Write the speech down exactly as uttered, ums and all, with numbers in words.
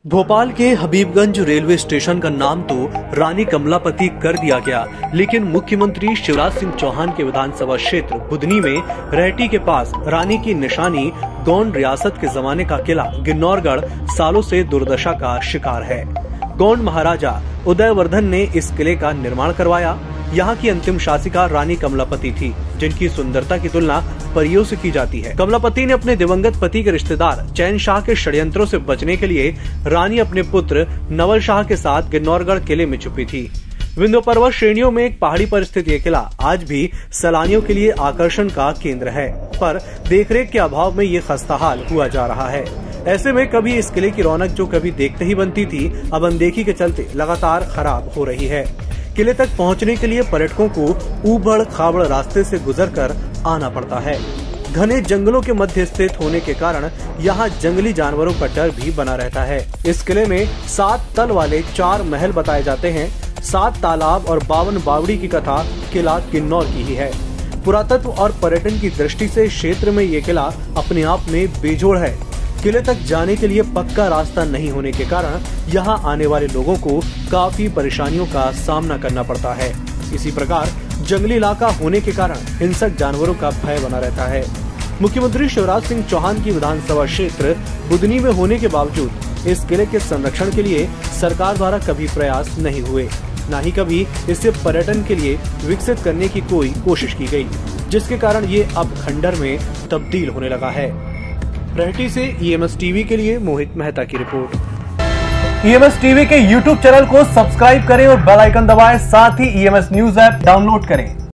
भोपाल के Habibganj railway station का नाम तो रानी कमलापति कर दिया गया, लेकिन मुख्यमंत्री शिवराज सिंह चौहान के विधानसभा क्षेत्र बुधनी में रहटी के पास रानी की निशानी गोंड रियासत के जमाने का किला गिन्नौरगढ़ सालों से दुर्दशा का शिकार है। गोंड महाराजा उदयवर्धन ने इस किले का निर्माण करवाया। यहाँ की अंतिम शासिका रानी कमलापति थी, जिनकी सुंदरता की तुलना परियों से की जाती है। कमलापति ने अपने दिवंगत पति के रिश्तेदार चैन शाह के षड्यंत्रों से बचने के लिए रानी अपने पुत्र नवल शाह के साथ गिन्नौरगढ़ किले में छुपी थी। विंध्य पर्वत श्रेणियों में एक पहाड़ी पर स्थित ये किला आज भी सैलानियों के लिए आकर्षण का केंद्र है, पर देखरेख के अभाव में ये खस्ताहाल हुआ जा रहा है। ऐसे में कभी इस किले की रौनक जो कभी देखते ही बनती थी, अब अनदेखी के चलते लगातार खराब हो रही है। किले तक पहुंचने के लिए पर्यटकों को ऊबड़ खाबड़ रास्ते से गुजरकर आना पड़ता है। घने जंगलों के मध्य स्थित होने के कारण यहाँ जंगली जानवरों का डर भी बना रहता है। इस किले में सात तल वाले चार महल बताए जाते हैं। सात तालाब और बावन बावड़ी की कथा किला किन्नौर की ही है। पुरातत्व और पर्यटन की दृष्टि से क्षेत्र में ये किला अपने आप में बेजोड़ है। किले तक जाने के लिए पक्का रास्ता नहीं होने के कारण यहाँ आने वाले लोगों को काफी परेशानियों का सामना करना पड़ता है। इसी प्रकार जंगली इलाका होने के कारण हिंसक जानवरों का भय बना रहता है। मुख्यमंत्री शिवराज सिंह चौहान की विधानसभा क्षेत्र बुधनी में होने के बावजूद इस किले के संरक्षण के लिए सरकार द्वारा कभी प्रयास नहीं हुए, न ही कभी इसे पर्यटन के लिए विकसित करने की कोई कोशिश की गई, जिसके कारण ये अब खंडर में तब्दील होने लगा है। रहटी से ई एम एस टीवी के लिए मोहित मेहता की report. E M S TV के यूट्यूब चैनल को सब्सक्राइब करें और बेल आइकन दबाएं, साथ ही E M S news app download करें।